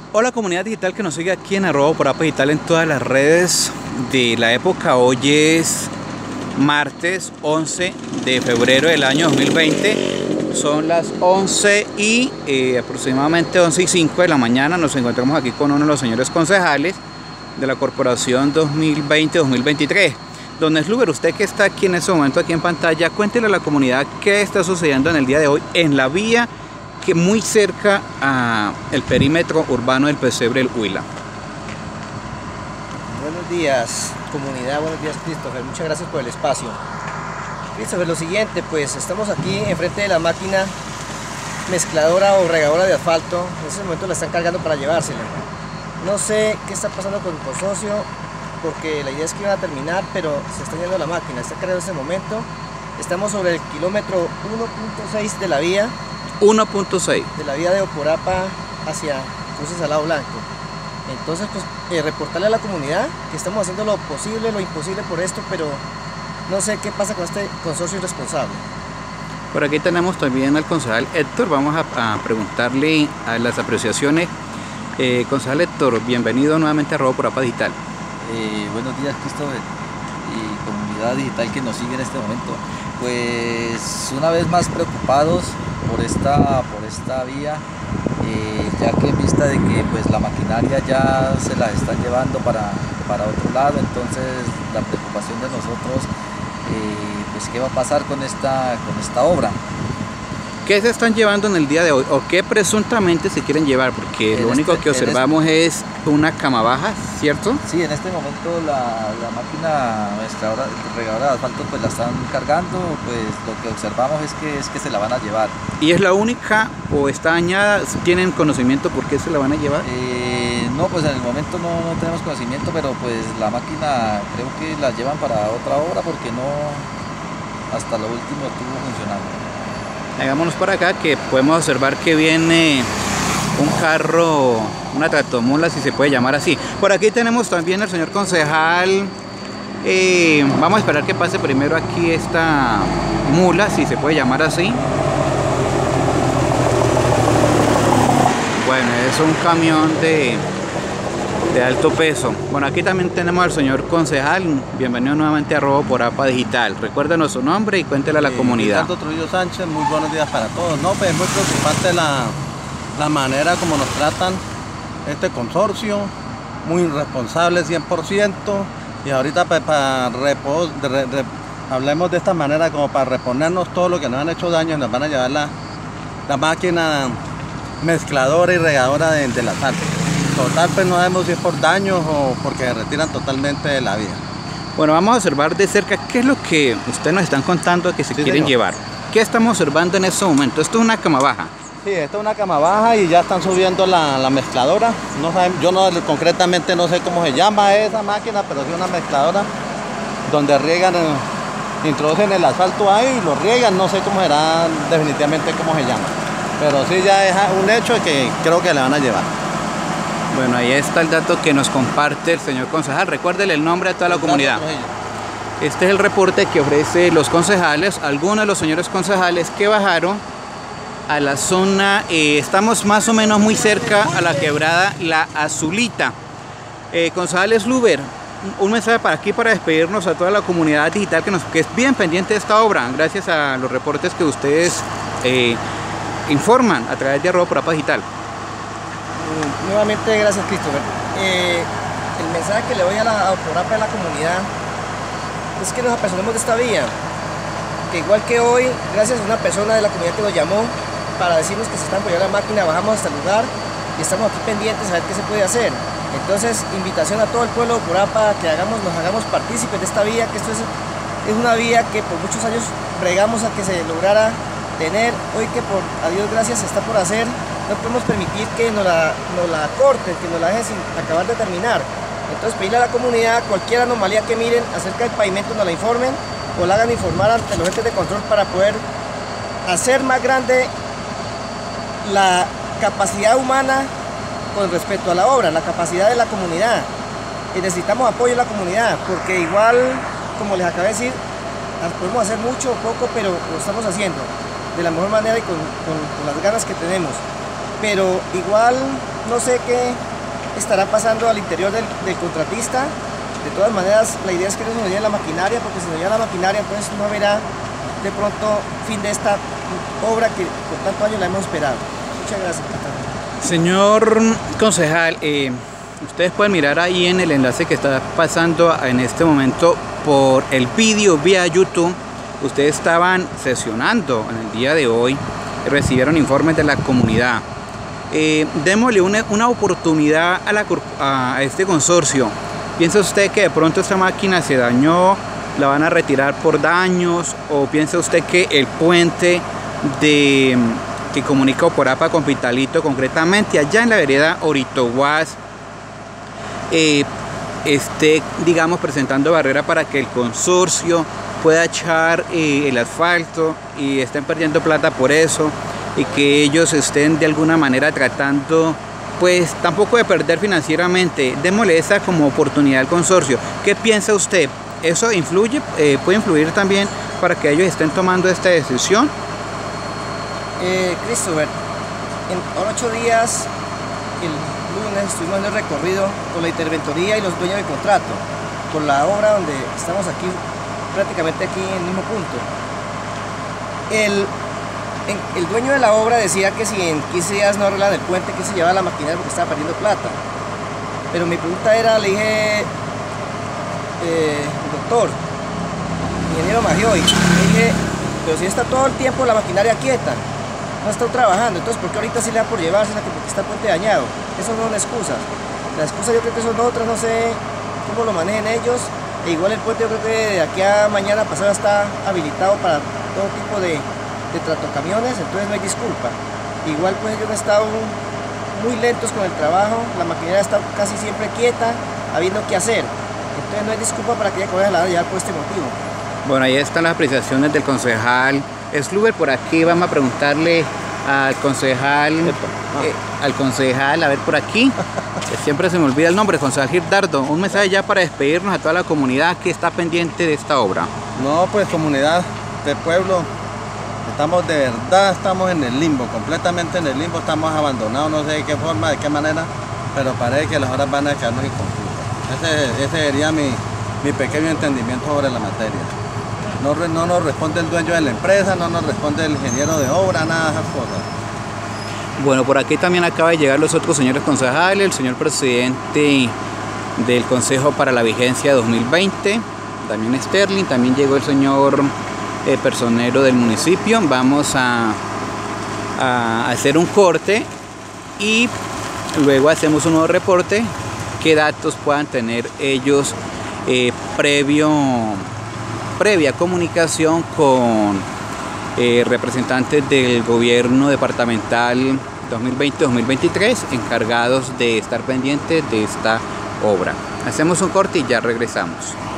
Hola comunidad digital que nos sigue aquí en @porapa_digital en todas las redes de la época. Hoy es martes 11 de febrero del año 2020. Son las 11 y aproximadamente 11:05 de la mañana. Nos encontramos aquí con uno de los señores concejales de la corporación 2020-2023. Don Sluber, usted que está aquí en este momento aquí en pantalla, cuéntele a la comunidad qué está sucediendo en el día de hoy en la vía que muy cerca al perímetro urbano del pesebre del Huila. Buenos días comunidad, buenos días Christopher, muchas gracias por el espacio. Christopher, lo siguiente, pues estamos aquí enfrente de la máquina mezcladora o regadora de asfalto. En ese momento la están cargando para llevársela. No sé qué está pasando con el consorcio, porque la idea es que iban a terminar, pero se está yendo la máquina, está cargando en este momento. Estamos sobre el kilómetro 1.6 de la vía. 1.6 de la vía de Oporapa hacia Cruces al Lado Blanco. Entonces, pues reportarle a la comunidad que estamos haciendo lo posible, lo imposible por esto, pero no sé qué pasa con este consorcio irresponsable. Por aquí tenemos también al concejal Héctor. Vamos a preguntarle a las apreciaciones. Concejal Héctor, bienvenido nuevamente a @porapa_digital. Buenos días Christopher y comunidad digital que nos sigue en este momento. Pues una vez más preocupados por esta vía, ya que en vista de que pues la maquinaria ya se la están llevando para otro lado, entonces la preocupación de nosotros, pues qué va a pasar con esta obra. ¿Qué se están llevando en el día de hoy o qué presuntamente se quieren llevar? Porque lo único que observamos es una cama baja, ¿cierto? Sí, en este momento la máquina regadora de asfalto pues la están cargando. Pues lo que observamos es que se la van a llevar. ¿Y es la única o está dañada? ¿Tienen conocimiento por qué se la van a llevar? No, pues en el momento no tenemos conocimiento, pero pues la máquina creo que la llevan para otra obra porque no, hasta lo último estuvo funcionando. Hagámonos para acá que podemos observar que viene un carro, una tractomula, si se puede llamar así. Por aquí tenemos también al señor concejal. Vamos a esperar que pase primero aquí esta mula, si se puede llamar así. Bueno, es un camión de alto peso. Bueno, aquí también tenemos al señor concejal. Bienvenido nuevamente a @porapa_digital. Recuérdenos su nombre y cuéntele a la comunidad. Ricardo Trujillo Sánchez, muy buenos días para todos. No, pues es muy preocupante la manera como nos tratan este consorcio, muy irresponsable 100%. Y ahorita pues hablemos de esta manera como para reponernos todo lo que nos han hecho daño. Nos van a llevar la máquina mezcladora y regadora del asfalto. Total, pues no sabemos si es por daños o porque se retiran totalmente de la vía. Bueno, vamos a observar de cerca qué es lo que ustedes nos están contando que se quieren llevar. ¿Qué estamos observando en este momento? Esto es una cama baja. Sí, esta es una cama baja y ya están subiendo la mezcladora. No saben, yo concretamente no sé cómo se llama esa máquina, pero sí una mezcladora donde riegan, introducen el asfalto ahí y lo riegan. No sé cómo será definitivamente cómo se llama, pero sí ya es un hecho de que creo que le van a llevar. Bueno, ahí está el dato que nos comparte el señor concejal. Recuérdele el nombre a toda la comunidad. Este es el reporte que ofrece los concejales, algunos de los señores concejales que bajaron a la zona. Estamos más o menos muy cerca a la quebrada La Azulita. Concejal Sluber, un mensaje para aquí para despedirnos a toda la comunidad digital que es bien pendiente de esta obra, gracias a los reportes que ustedes informan a través de @porapa_digital. Nuevamente, gracias Christopher. El mensaje que le doy a Oporapa y a la comunidad es que nos apersonemos de esta vía, que igual que hoy, gracias a una persona de la comunidad que nos llamó para decirnos que se está apoyando la máquina, bajamos hasta el lugar y estamos aquí pendientes a ver qué se puede hacer. Entonces, invitación a todo el pueblo de Oporapa que nos hagamos partícipes de esta vía, que esto es una vía que por muchos años bregamos a que se lograra tener. Hoy que por a Dios gracias se está por hacer, no podemos permitir que nos la corten, que nos la dejen sin acabar de terminar. Entonces pedirle a la comunidad cualquier anomalía que miren acerca del pavimento nos la informen o la hagan informar ante los entes de control para poder hacer más grande la capacidad humana con respecto a la obra, la capacidad de la comunidad. Y necesitamos apoyo de la comunidad porque igual, como les acabé de decir, podemos hacer mucho o poco, pero lo estamos haciendo de la mejor manera y con las ganas que tenemos. pero igual no sé qué estará pasando al interior del contratista. De todas maneras, la idea es que no se nos lleve la maquinaria, porque si nos lleva la maquinaria, entonces no habrá de pronto fin de esta obra que por tantos años la hemos esperado. Muchas gracias, Catalina. Señor concejal, ustedes pueden mirar ahí en el enlace que está pasando en este momento por el vídeo vía YouTube. Ustedes estaban sesionando en el día de hoy, recibieron informes de la comunidad. Démosle una oportunidad a este consorcio. ¿Piensa usted que de pronto esta máquina se dañó, la van a retirar por daños, o piensa usted que el puente que comunica Oporapa con Pitalito, concretamente allá en la vereda Oritoguas, esté, digamos, presentando barrera para que el consorcio pueda echar el asfalto y estén perdiendo plata por eso, y que ellos estén de alguna manera tratando, pues tampoco de perder financieramente? Démosle esa como oportunidad al consorcio. ¿Qué piensa usted? ¿Eso influye? ¿Puede influir también para que ellos estén tomando esta decisión? Christopher, en 8 días, el lunes, estuvimos en el recorrido con la interventoría y los dueños del contrato, por la obra donde estamos aquí, prácticamente aquí en el mismo punto. El dueño de la obra decía que si en 15 días no arreglan el puente, que se llevaba la maquinaria porque estaba perdiendo plata. Pero mi pregunta era, le dije, doctor, ingeniero Magioy, le dije, pero si está todo el tiempo la maquinaria quieta, no está trabajando, entonces ¿por qué ahorita sí le da por llevarse porque está el puente dañado? Eso no es una excusa. La excusa yo creo que son otras, no sé cómo lo manejen ellos. E igual el puente yo creo que de aquí a mañana pasado está habilitado para todo tipo de tractocamiones, entonces no hay disculpa. Igual pues ellos han estado muy lentos con el trabajo, la maquinaria está casi siempre quieta, habiendo que hacer. Entonces no hay disculpa para que ella coja la llevar por este motivo. Bueno, ahí están las apreciaciones del concejal Sluber. Por aquí vamos a preguntarle al concejal, a ver por aquí, que siempre se me olvida el nombre, concejal Girdardo, un mensaje ya para despedirnos a toda la comunidad que está pendiente de esta obra. No, pues comunidad del pueblo, estamos en el limbo, completamente en el limbo, estamos abandonados, no sé de qué forma, de qué manera, pero parece que las horas van a quedarnos inconclusas. Ese sería mi pequeño entendimiento sobre la materia. No nos responde el dueño de la empresa, no nos responde el ingeniero de obra, nada de esas cosas. Bueno, por aquí también acaba de llegar los otros señores concejales, el señor presidente del Consejo para la Vigencia 2020, Damián Sterling, también llegó el señor personero del municipio. Vamos a hacer un corte y luego hacemos un nuevo reporte. ¿Qué datos puedan tener ellos previa comunicación con representantes del gobierno departamental 2020-2023 encargados de estar pendientes de esta obra? Hacemos un corte y ya regresamos.